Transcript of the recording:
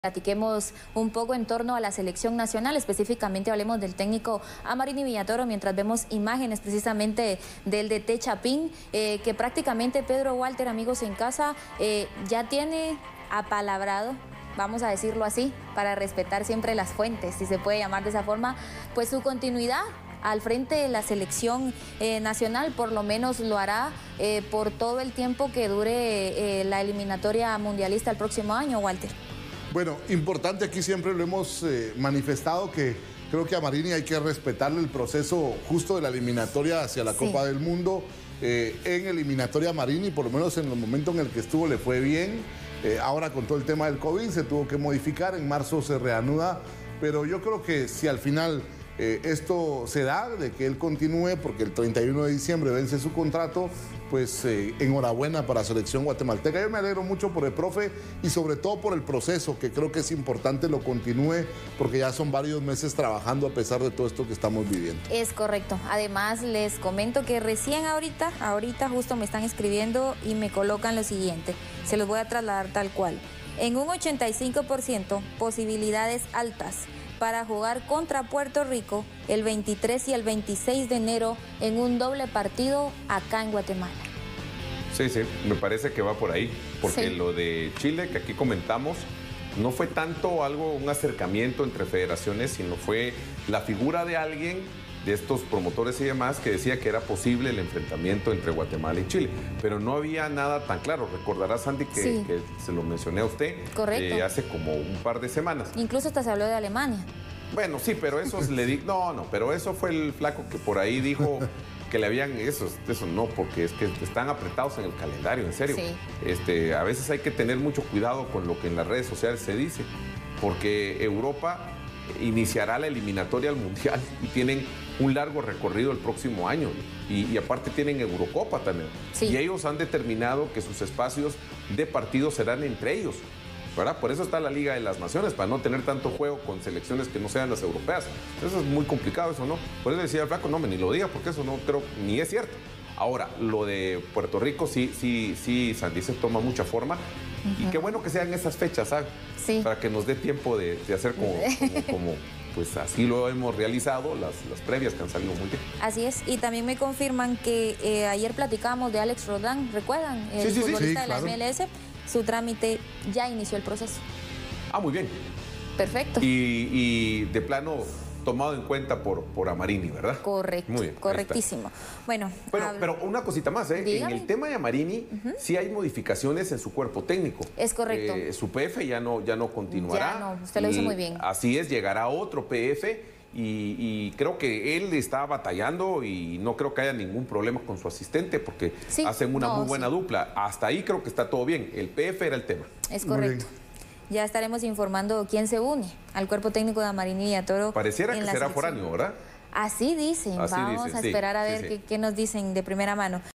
Platiquemos un poco en torno a la selección nacional, específicamente hablemos del técnico Amarini Villatoro, mientras vemos imágenes precisamente del DT Chapín, que prácticamente Pedro Walter, amigos en casa, ya tiene apalabrado, vamos a decirlo así, para respetar siempre las fuentes, si se puede llamar de esa forma, pues su continuidad al frente de la selección nacional. Por lo menos lo hará por todo el tiempo que dure la eliminatoria mundialista el próximo año, Walter. Bueno, importante, aquí siempre lo hemos manifestado, que creo que a Amarini hay que respetarle el proceso justo de la eliminatoria hacia la Copa del Mundo. En eliminatoria Amarini, por lo menos en el momento en el que estuvo, le fue bien. Ahora con todo el tema del COVID se tuvo que modificar, en marzo se reanuda, pero yo creo que si al final esto se da, de que él continúe, porque el 31 de diciembre vence su contrato, pues enhorabuena para la selección guatemalteca. Yo me alegro mucho por el profe y sobre todo por el proceso, que creo que es importante lo continúe, porque ya son varios meses trabajando a pesar de todo esto que estamos viviendo. Es correcto. Además, les comento que recién ahorita justo me están escribiendo y me colocan lo siguiente. Se los voy a trasladar tal cual. En un 85%, posibilidades altas para jugar contra Puerto Rico el 23 y el 26 de enero en un doble partido acá en Guatemala. Sí, me parece que va por ahí, porque lo de Chile, que aquí comentamos, no fue tanto un acercamiento entre federaciones, sino fue la figura de alguien de estos promotores y demás que decía que era posible el enfrentamiento entre Guatemala y Chile, pero no había nada tan claro. Recordará, Sandy, que se lo mencioné a usted hace como un par de semanas. Incluso hasta se habló de Alemania. Bueno, sí, pero eso le di... No, pero eso fue el flaco que por ahí dijo que le habían... Eso no, porque es que están apretados en el calendario, en serio. Sí. A veces hay que tener mucho cuidado con lo que en las redes sociales se dice, porque Europa iniciará la eliminatoria al Mundial y tienen un largo recorrido el próximo año, y aparte tienen Eurocopa también, y ellos han determinado que sus espacios de partido serán entre ellos, ¿verdad? Por eso está la Liga de las Naciones, para no tener tanto juego con selecciones que no sean las europeas. Eso es muy complicado, eso no. Por eso decía el flaco, no me ni lo diga, porque eso no creo ni es cierto. Ahora, lo de Puerto Rico sí, Sandy, se toma mucha forma. Y qué bueno que sean esas fechas, ¿sabes? Sí. Para que nos dé tiempo de hacer como pues así lo hemos realizado, las previas que han salido muy bien. Así es, y también me confirman que ayer platicábamos de Alex Rodán, ¿recuerdan? El futbolista de la MLS, su trámite ya inició el proceso. Ah, muy bien. Perfecto. Y de plano tomado en cuenta por Amarini, ¿verdad? Correcto, muy bien, correctísimo. Bueno, pero una cosita más, en el tema de Amarini sí hay modificaciones en su cuerpo técnico. Es correcto. Su PF ya no continuará. Ya no, usted lo hizo muy bien. Así es, llegará otro PF y creo que él está batallando y no creo que haya ningún problema con su asistente, porque hacen una muy buena dupla. Hasta ahí creo que está todo bien. El PF era el tema. Es correcto. Ya estaremos informando quién se une al cuerpo técnico de Amarini Villatoro. Pareciera que será foráneo, ¿verdad? Así dicen. Vamos a esperar a ver qué nos dicen de primera mano.